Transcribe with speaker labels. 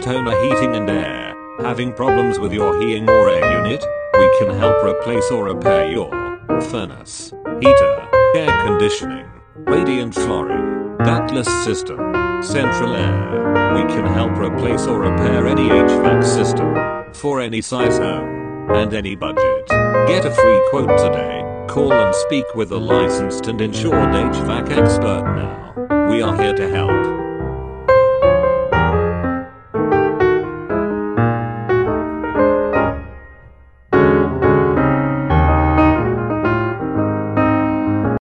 Speaker 1: Deltona Heating and Air. Having problems with your heating or air unit? We can help replace or repair your furnace, heater, air conditioning, radiant flooring, ductless system, central air. We can help replace or repair any HVAC system for any size home and any budget. Get a free quote today. Call and speak with a licensed and insured HVAC expert now. We are here to help.